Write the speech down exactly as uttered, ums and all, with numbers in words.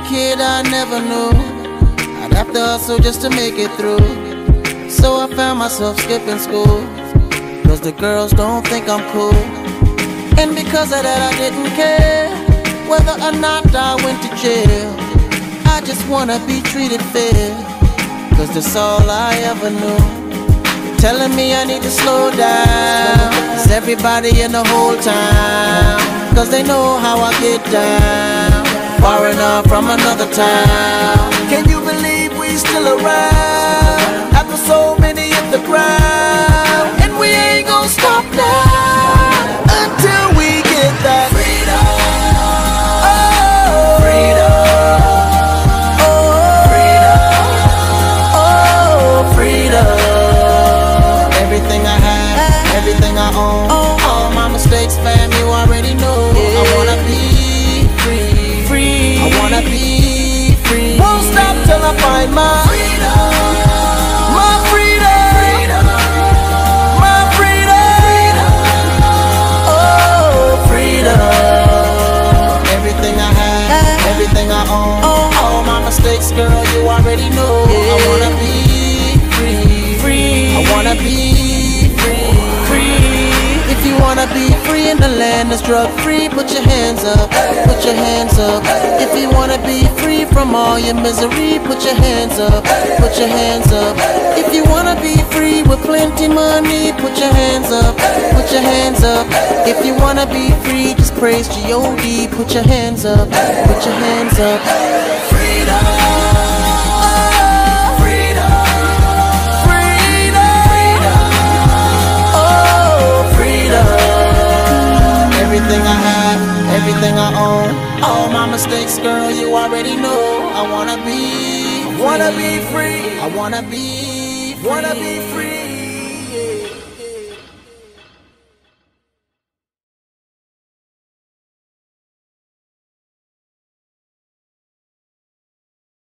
kid, I never knew I'd have to hustle just to make it through. So I found myself skipping school, cause the girls don't think I'm cool. And because of that I didn't care whether or not I went to jail. I just wanna be treated fair, cause that's all I ever knew. Telling me I need to slow down, cause everybody in the whole town, cause they know how I get down, far enough from another town. Can you believe we still around, after so many hit the ground? And we ain't gonna stop now, until we get that freedom. Oh, freedom. Oh, freedom. Oh, freedom. Everything I have, everything I own, all my mistakes, fam, you already know. I wanna be free, free. I wanna be free. Won't stop till I find my freedom, my freedom, my freedom. Oh, freedom. Everything I have, everything I own, all my mistakes, girl, you already know. I wanna be free, free. I wanna be If you wanna be free in the land that's drug free, put your hands up, put your hands up. If you wanna be free from all your misery, put your hands up, put your hands up. If you wanna be free with plenty money, put your hands up, put your hands up. If you wanna be free, just praise G O D, put your hands up, put your hands up. Freedom. Everything I have, everything I own, all my mistakes, girl, you already know. I wanna be, I wanna be free. I wanna be, free. wanna be free.